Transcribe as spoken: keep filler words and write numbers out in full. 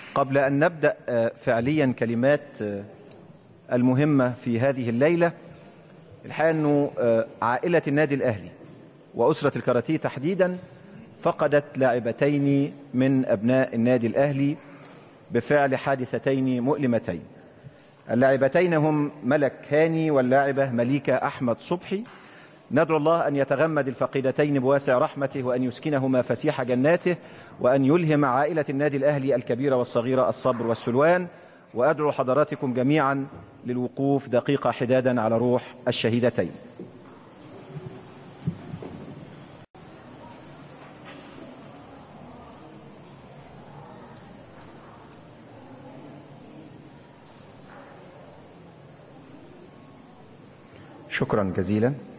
قبل أن نبدأ فعليا كلمات المهمة في هذه الليلة، الحقيقة أنه عائلة النادي الأهلي وأسرة الكاراتيه تحديدا فقدت لاعبتين من أبناء النادي الأهلي بفعل حادثتين مؤلمتين. اللاعبتين هم ملك هاني واللاعبة مليكة أحمد صبحي. ندعو الله أن يتغمد الفقيدتين بواسع رحمته وأن يسكنهما فسيح جناته وأن يلهم عائلة النادي الأهلي الكبيرة والصغيرة الصبر والسلوان. وأدعو حضراتكم جميعا للوقوف دقيقة حدادا على روح الشهيدتين. شكرا جزيلا.